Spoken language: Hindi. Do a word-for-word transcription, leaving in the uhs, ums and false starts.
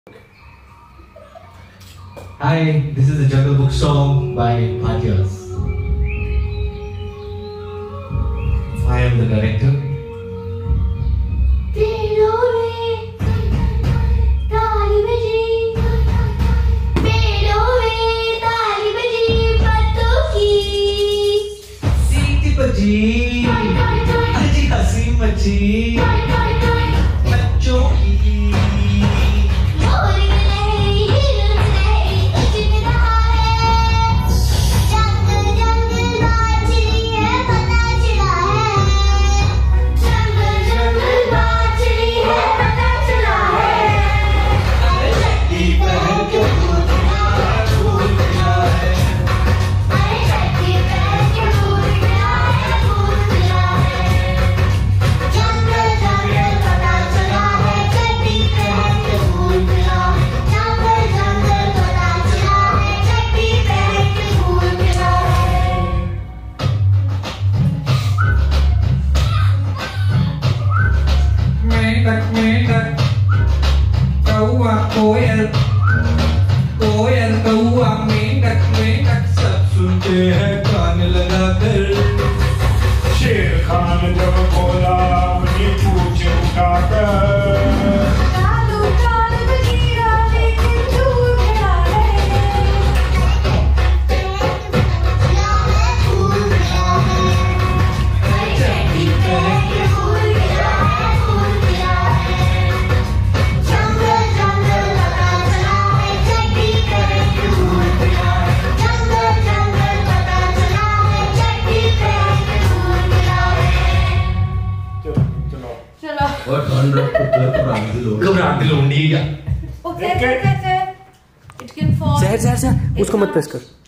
Hi, this is the Jungle Book song by Bhatia. I am the director. जी अजी हसी मची बच्चों की मेंढक कौआ कोयल कोयल कौआ मेंढक मेंढक सब सुनते हैं कान लगाकर। शेर खान जब बोला अपनी पूंछ उठाकर, कालू काल बजीरा लेकिन दूर खड़ा है, फूल खड़ा है, चट्टी पे फूल खड़ा है, फूल खड़ा है, जंगल जंगल पता चला है, चट्टी पे फूल खड़ा है, जंगल जंगल पता चला है, चट्टी पे फूल खड़ा है। चलो चलो चलो और ठंड घबराहट दिल घबराहट दिल होनी है क्या? Okay okay okay it can fall जहर जहर जहर उसको मत प्रेस कर।